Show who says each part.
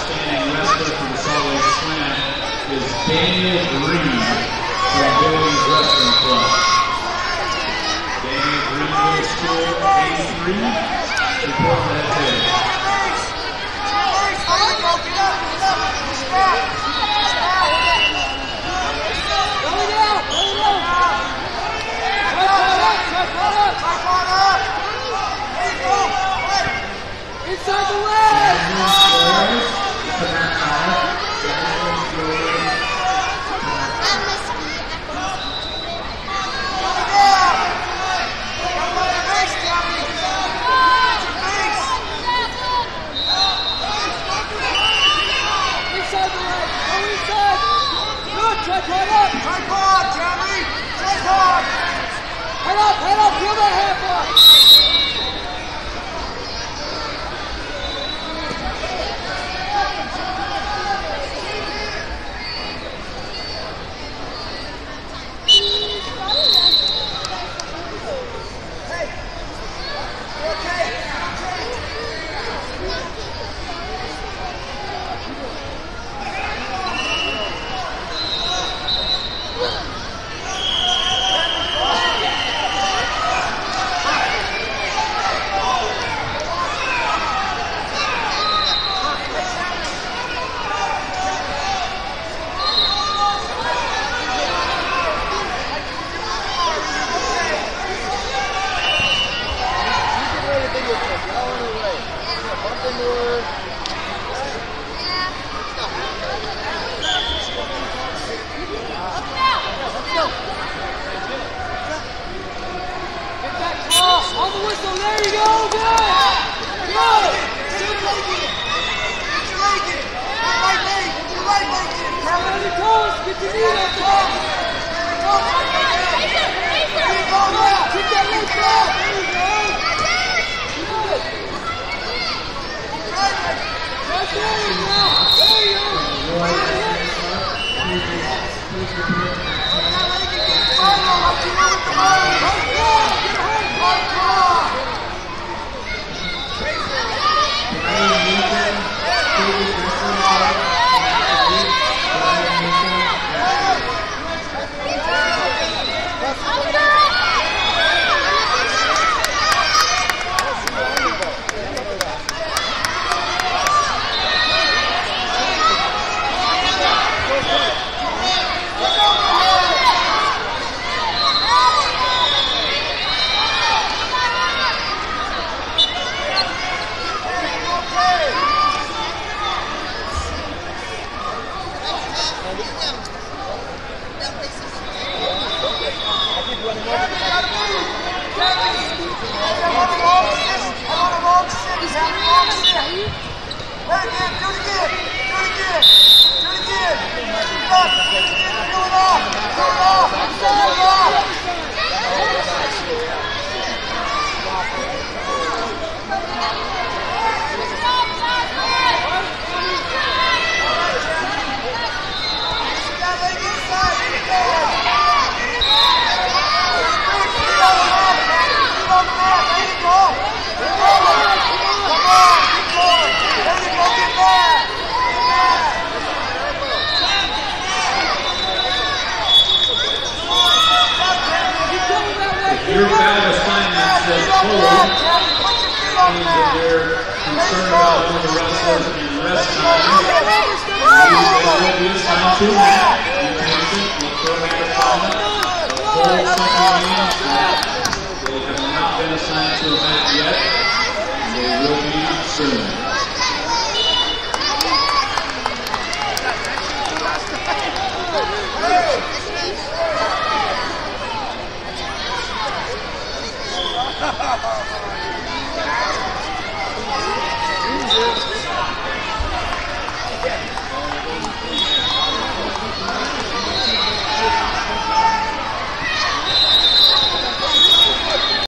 Speaker 1: outstanding wrestler for the Salt Lake Slam is Daniel Green from Billings Wrestling Club. Daniel Green goes to 83. Report that today.
Speaker 2: Inside the leg!
Speaker 3: Tripod, Jeremy! Tripod!
Speaker 2: Head up, peel that half up! On the whistle, there you go, go! Go! On the toes, get your knee up top! Keep that leg back! There you go! Good! Right there you go! There you go!
Speaker 1: Your bad assignment says hold, means that they're concerned about one of the wrestlers in rest time. They will be assigned to a mat. You take it, look for a mat assignment. Hold simply means that they have not been assigned to a mat yet, and they will be soon.